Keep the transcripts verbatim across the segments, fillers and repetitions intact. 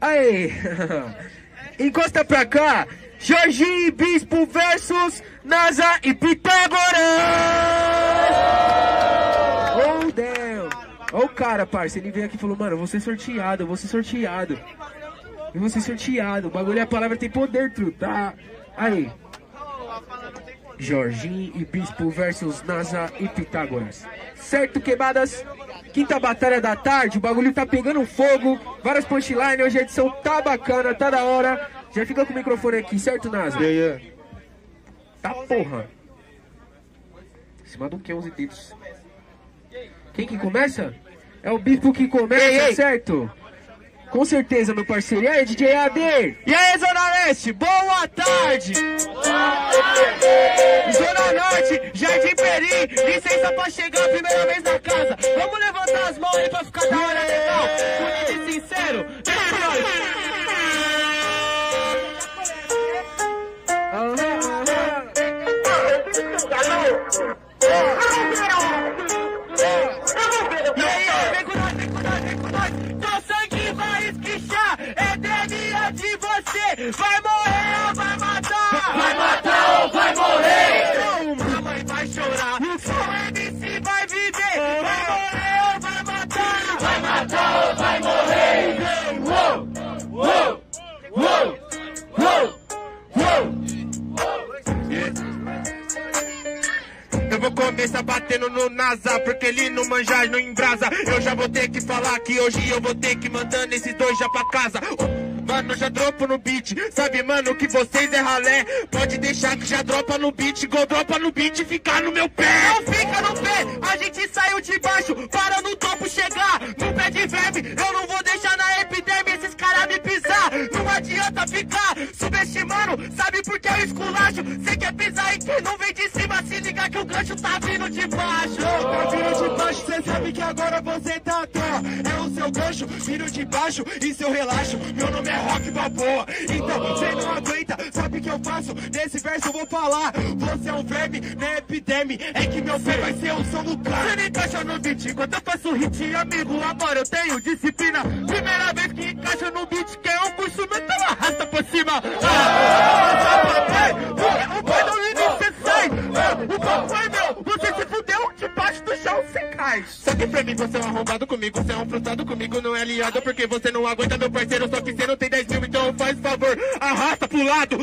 Aí, encosta pra cá. Jorginho e Bispo versus NASA e Pitágoras. Oh, damn. Ó o cara, parça, ele veio aqui e falou, mano, eu vou ser sorteado, eu vou ser sorteado. Eu vou ser sorteado. O bagulho é a palavra tem poder, truta. Tá? Aí. Jorginho e Bispo versus NASA e Pitágoras. Certo, queimadas? Quinta batalha da tarde, o bagulho tá pegando fogo. Várias punchlines, hoje a edição tá bacana, tá da hora. Já fica com o microfone aqui, certo, NASA? Yeah, yeah. Tá porra. Em cima do que, onze dedos. Quem que começa? É o Bispo que começa, ei, ei. Certo? Com certeza, meu parceiro. E aí, D J A D? E aí, Zona Leste? Boa tarde! Zona Norte, Jardim Peri, licença pra chegar a primeira vez na casa. Vamos levantar as mãos aí pra ficar da hora legal. Bonito e sincero. E aí, vem com nós, vem com nós, vem com nós. Teu sangue vai esquichar, é D N A de você. Vai morrer ou vai matar? Vai matar ou vai morrer? Então, mamãe vai chorar, só M C vai viver. Vai morrer ou vai matar? Vai matar ou vai morrer? Uou, uou, uou, uou, uou. Eu vou começar batendo no NASA, porque ele no manjar não embrasa. Eu já vou ter que falar que hoje eu vou ter que mandando esses dois já pra casa. Mano, já dropo no beat, sabe mano que vocês é ralé. Pode deixar que já dropa no beat, igual dropa no beat e ficar no meu pé. Não fica no pé, a gente saiu de baixo para no topo chegar. No pé de verme, eu não vou deixar na epiderme esses caras me pisar. Não adianta ficar subestimando, sabe por que eu esculacho? Cê quer pisar em quem não vem de cima, se liga que o gancho tá vindo de baixo. Tá vindo de baixo, cê sabe que agora você tá à toa. É o seu gancho, vindo de baixo e seu relaxo. Meu nome é Rock Balboa, então cê não aguenta, sabe o que eu faço? Nesse verso eu vou falar, você é um verme, não é epiderme, é que meu pé vai ser o som do cara. Você me encaixa no beat, enquanto eu faço hit, amigo, agora eu tenho disciplina. Primeira vez que encaixa no beat, que é um curso, então arrasta por cima. Ah, papai, o pai do limite cê sai. Ah, o papai meu, você se fudeu, debaixo do chão cê cai. Só que pra mim você é um arrombado comigo, você é um frustrado comigo, não é aliado, porque você não aguenta meu parceiro, só que você não tem dez mil, então faz favor, arrasta pro lado.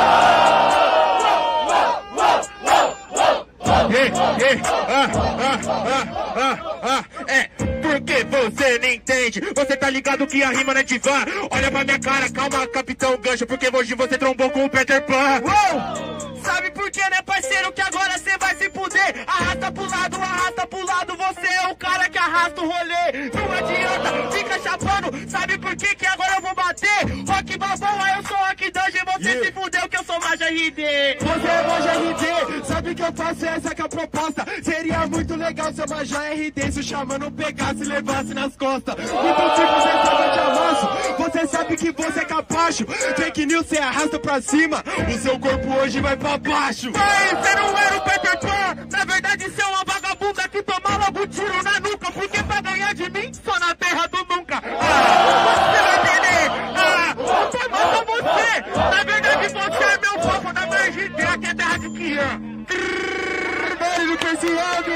Ei, ei, ah, ah, ah, ah, ah, é, porque você não entende, você tá ligado que a rima não é divã. Olha pra minha cara, calma, Capitão Gancho, porque hoje você trombou com o Peter Pan. Uou! Sabe por que, né, parceiro, que agora cê vai se fuder. Arrasta pro lado, arrasta pro lado, você é o cara que arrasta o rolê. Não adianta, fica chapando, sabe por que que agora eu vou bater? Rock Balboa, eu sou Rock Dungeon, você yeah. Se fudeu que eu sou Maja R D. Você é Maja R D, sabe que eu faço essa que é a proposta. Seria muito legal se eu Maja R D, se o xamã não pegasse e levasse nas costas. Então se você sabe eu te amasso, você sabe que você é capacho. Fake news cê arrasta pra cima, o seu corpo hoje vai pra baixo. Ei, cê não era o Peter Pan, na verdade cê é uma vagabunda que toma logo tiro na nuca. Porque pra ganhar de mim, só na terra do nunca. Ah, você vai entender, ah, o pai mata você. Na verdade você é meu foco, na minha G T, aqui é terra de Kian. Barulho pra esse lado.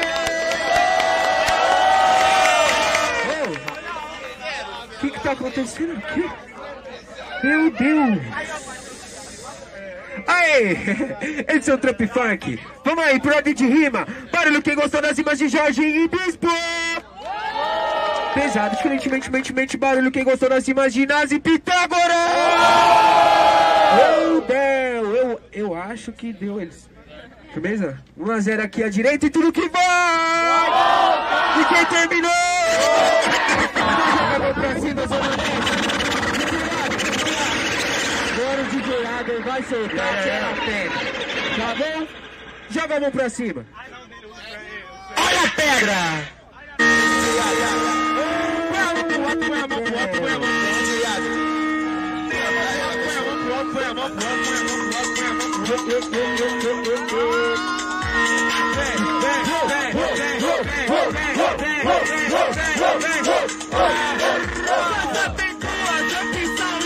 O que que tá acontecendo aqui? Meu Deus! Aê! Esse é o Trap Funk. Vamos aí, por ordem de rima. Barulho quem gostou das rimas de Jorginho e Bispo. Pesado, diferentemente, mente, mente, barulho quem gostou das rimas de NASA e Pitágoras. Meu Deus! Eu, eu acho que deu eles. Firmeza? um a zero aqui à direita e tudo que vai! E quem terminou? Vamos pra cima, Zona Leste. Agora o D J Adler vai soltar a tela na pedra. Tá bom? Joga a mão pra cima. Olha a pedra! Põe a mão pro alto, põe a mão pro alto, põe a mão pro alto, viado. Põe a mão pro alto, põe a mão pro alto, põe a mão pro alto, põe a mão pro alto, põe a mão pro alto. Vem, vem, vem, vem, vem, vem, vem, vem, vem, vem. Você tem duas opções.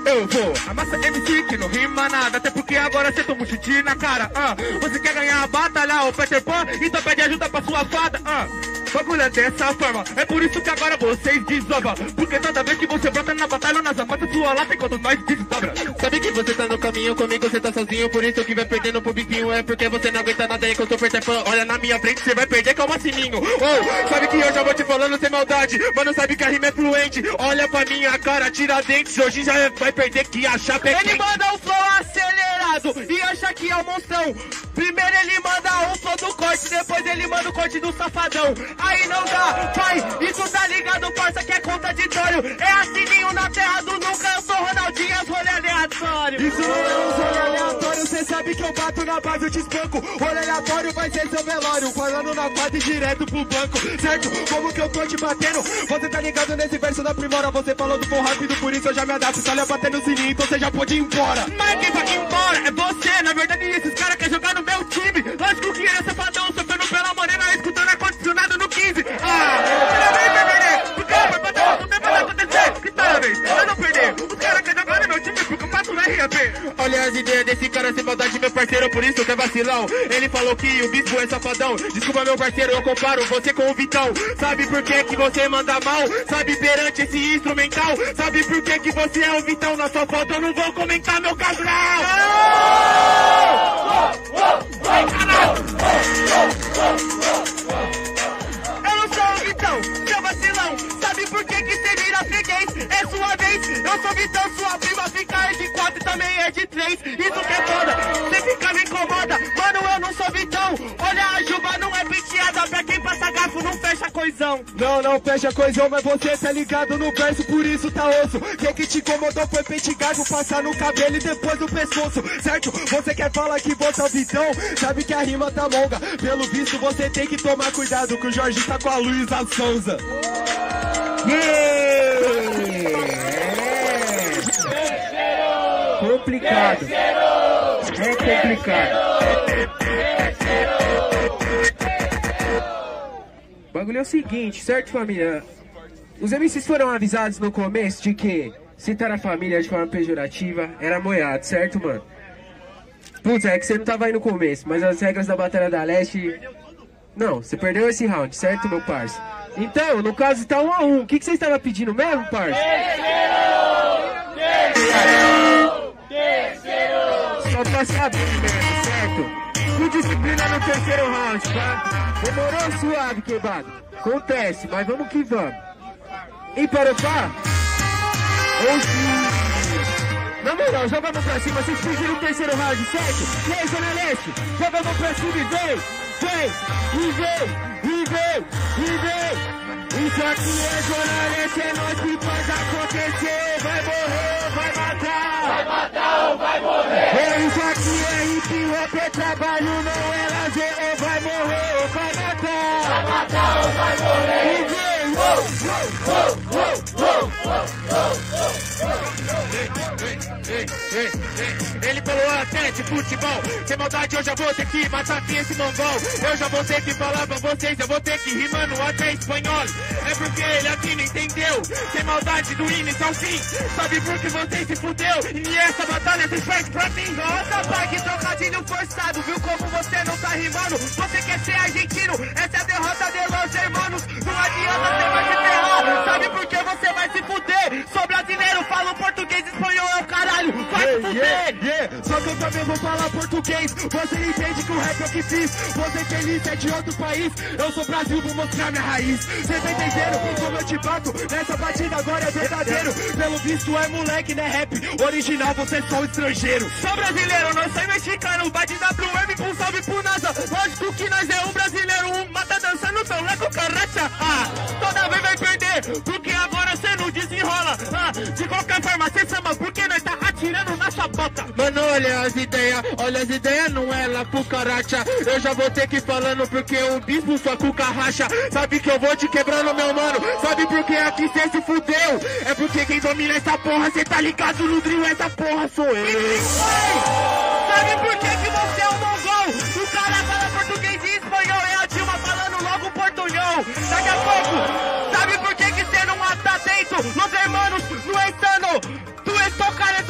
Eu vou, amassa M C que não rima nada, até porque agora cê toma um chute na cara. Ah, você quer ganhar a batalha, ô Peter Pan, então pede ajuda pra sua fada. Ah, bagulho é dessa forma, é por isso que agora vocês desovam. Porque toda vez que você brota na batalha, nas amassas sua lata enquanto nós desdobra. Sabe que você tá no caminho, comigo você tá sozinho, por isso que vai perdendo pro biquinho. É porque você não aguenta nada aí que eu sou Peter Pan. Olha na minha frente, você vai perder calma sininho. Oh, sabe que eu já vou te falando sem maldade, mano, sabe que a rima é fluente. Olha pra minha cara, tira dentes, hoje já vai perder que achar pé. Ele manda um flow acelerado e acha que é um monstrão. Primeiro ele manda um flow do corte, depois ele manda o corte do safadão. Aí não dá, pai, isso tá ligado, parça, que é contraditório. É assininho na terra do nunca, eu sou Ronaldinho, as rolê aleatório. Isso não é um rolê aleatório, cê sabe que eu bato na base, eu te espanco. Rolê aleatório vai ser seu velório, falando na quadra e direto pro banco. Certo? Como que eu tô te batendo? Você tá ligado nesse verso da primora, você falou do for rápido, por isso eu já me adapto. Só olha batendo no sininho, então você já pode ir embora. Mas quem vai embora é você, na verdade esses caras querem jogar no meu time. Lógico que é safadão, sofrendo pela morena, escutando ar-condicionado no quinze. Ah, toda vez vai perder, porque vai bater, não tem pra acontecer. Que toda vez, eu não perder, os caras querem jogar no meu time, porque eu faço no R A P. Olha as ideias desse cara sem maldade, meu parceiro, por isso que é vacilão. Ele falou que o bispo é safadão. Desculpa meu parceiro, eu comparo você com o Vitão. Sabe por que que você manda mal? Sabe perante esse instrumental? Sabe por que que você é o Vitão? Na sua foto eu não vou comentar, meu cabral. Eu não sou o Vitão, seu vacilão. Sabe por que que cê vira freguês? É sua vez, eu sou Vitão, sua prima fica é de quatro e também é de três. Isso que é foda, cê fica me incomoda. Mano, eu não sou Vitão. Olha, a juba não é penteada, pra quem passa garfo não fecha coisão. Não, não fecha coisão, mas você tá ligado no verso, por isso tá osso. Quem que te incomodou foi pente garfo, passar no cabelo e depois no pescoço, certo? Você quer falar que você é o Vitão, sabe que a rima tá longa. Pelo visto você tem que tomar cuidado, que o Jorge tá com a Luísa Sonza. Yeah! É complicado. É complicado. O bagulho é o seguinte, certo, família? Os M Cs foram avisados no começo de que citar a família de forma pejorativa era moiado, certo, mano? Putz, é que você não tava aí no começo, mas as regras da Batalha da Leste... Não, você perdeu esse round, certo, meu parça? Então, no caso, tá um a um. O que, que você estava pedindo mesmo, parça? Terceiro! Terceiro! Só pra saber mesmo, certo? Com disciplina no terceiro round, tá? Demorou suave, quebrado. Acontece, mas vamos que vamos. E para o pá? Na moral, já vamos pra cima. Vocês pediram o terceiro round, certo? E aí, Zona Leste? Já vamos pra cima e vem! Vem! E vem! E vem! E vem! Isso aqui é Zona Leste, é nós que faz acontecer. Vai morrer, vai matar. Vai matar ou vai morrer. É, isso aqui é hip hop, é trabalho, não é lazer. Ou vai morrer ou vai matar. Vai matar ou vai morrer. E vem! Ele falou até de futebol. Sem maldade eu já vou ter que matar aqui esse mongol. Eu já vou ter que falar pra vocês, eu vou ter que rimando até espanhol. É porque ele aqui não entendeu. Sem maldade do início ao fim. Sabe por que vocês se fudeu? E essa batalha vocês perdem pra mim. Nossa, pai, que trocadilho forçado. Viu como você não tá rimando? Você quer ser argentino? Essa é a derrota de los hermanos. Não adianta, você vai se ferrar. Sabe por que você vai se fuder? Sou brasileiro, falo português, espanhol é o caralho. Vai se fuder. Yeah, yeah. Só que eu também vou falar português. Você entende que o rap é o que fiz. Você feliz é de outro país. Eu sou Brasil, vou mostrar minha raiz. Cê tá entendendo como eu te bato? Nessa batida agora é verdadeiro. Pelo visto é moleque, né rap? Original, você é só um estrangeiro. Sou brasileiro, nós somos mexicano. Bate W M pro salve pro NASA. Lógico que nós é um brasileiro. Um mata dançando, tão leco carracha. Ah, toda vez vai perder, porque agora cê não desenrola. Ah, de qualquer forma cê samba, porque nós tá atirando na sua boca. Mano, olha as ideias, olha as ideias, não é lá pro caracha. Eu já vou ter que ir falando porque o bispo sua cuca racha. Sabe que eu vou te quebrando, meu mano. Sabe por que aqui cê se fudeu? É porque quem domina essa porra, cê tá ligado no drill, essa porra sou eu. Sabe por que que você é um mongol? O cara fala português e espanhol, é a Dilma falando logo portunhol. Daqui a pouco, sabe por que que cê não tá atento? Los hermanos, não é insano. Tu és tocar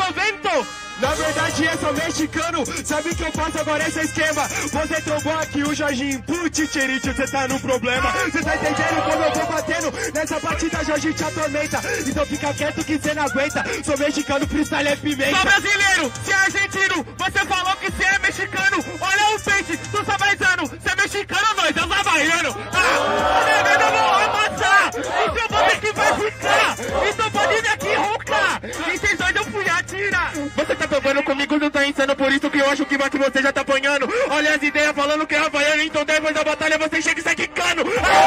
Na verdade eu sou mexicano, sabe que eu faço agora esse esquema. Você trombou aqui o Jorginho, putz, Tchericho, você tá num problema. Você tá entendendo como eu vou batendo? Nessa batida Jorginho te atormenta. Então fica quieto que cê não aguenta. Sou mexicano, freestyle é pimenta. Sou brasileiro, cê é argentino, você falou que cê é mexicano. Olha o peixe, tu tá baizando. Cê é mexicano, nós é os havaianos. Ah, eu não vou amassar. Então eu vou ter que vai ficar. Então pode vir aqui roncar. E cês dois eu fui atirar. Você tá provando comigo, não tá insano, por isso que eu acho que bate você já tá apanhando. Olha as ideias falando que é havaiano, então depois da batalha você chega e sai quicando.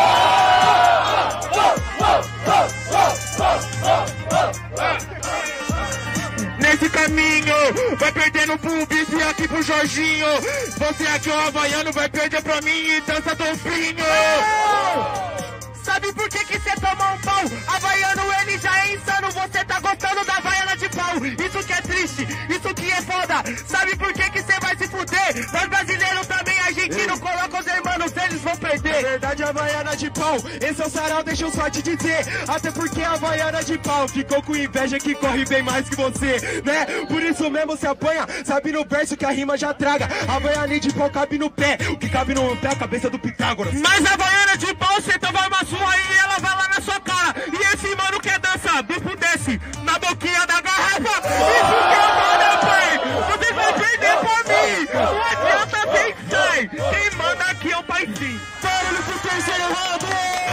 Nesse caminho, vai perdendo pro bicho e aqui pro Jorginho. Você aqui, o havaiano, vai perder pra mim e dança Dolfinho. Sabe por que que cê toma um pau? Havaiano, ele já é insano, você tá gostando da havaiana de pau. Isso que é triste, isso que é foda. Sabe por que que cê vai se fuder? Nós brasileiros também, argentino, coloca os irmãos, eles vão perder. Na verdade, a havaiana de pau, esse é o sarau, deixa eu só te dizer. Até porque a havaiana de pau ficou com inveja que corre bem mais que você, né? Por isso mesmo se apanha, sabe no verso que a rima já traga. A havaiana de pau cabe no pé, o que cabe no pé é a cabeça do Pitágoras. Mas a havaiana de pau, cê vai uma sua e ela vai lá na sua cara. E esse mano quer dançar, bicho desce na boquinha da garrafa. Isso que é mano, pai. Você vai perder pra mim. Não adianta pensar. Quem manda aqui é o pai sim. Barulho pro terceiro round!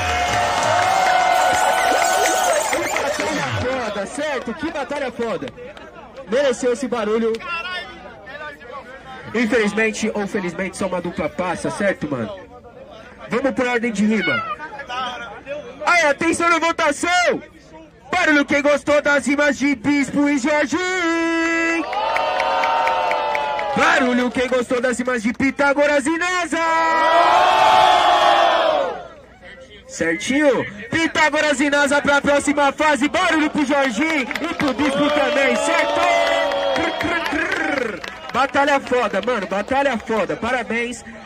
Que batalha foda, certo? Que batalha foda. Mereceu esse barulho. Infelizmente ou felizmente só uma dupla passa, certo, mano? Vamos por ordem de rima. Aí, atenção na votação! Barulho quem gostou das rimas de Bispo e Jorginho! Barulho quem gostou das rimas de Pitágoras e NASA! Certinho? Pitágoras e NASA pra próxima fase. Barulho pro Jorginho e pro Bispo também, certo? Batalha foda, mano, batalha foda. Parabéns.